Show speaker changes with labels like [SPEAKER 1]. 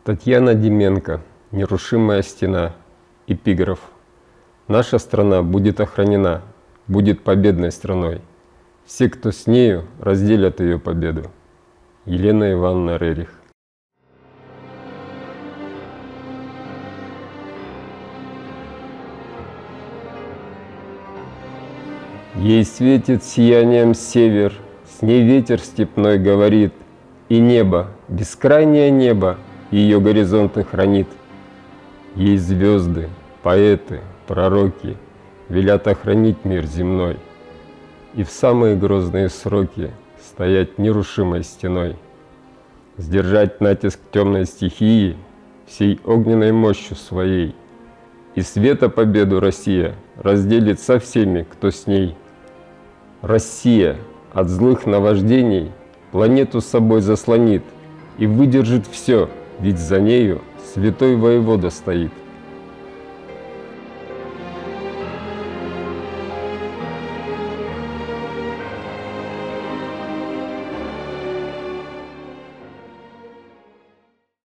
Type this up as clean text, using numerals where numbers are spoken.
[SPEAKER 1] Татьяна Деменко. Нерушимая стена. Эпиграф. Наша страна будет охранена, будет победной страной. Все, кто с нею, разделят ее победу. Елена Ивановна Рерих. Ей светит сиянием север, с ней ветер степной говорит, и небо, бескрайнее небо, ее горизонты хранит. Ей звезды, поэты, пророки велят охранить мир земной и в самые грозные сроки стоять нерушимой стеной, сдержать натиск темной стихии всей огненной мощью своей, и света победу Россия разделит со всеми, кто с ней. Россия от злых наваждений планету с собой заслонит и выдержит все, ведь за нею святой воевода стоит.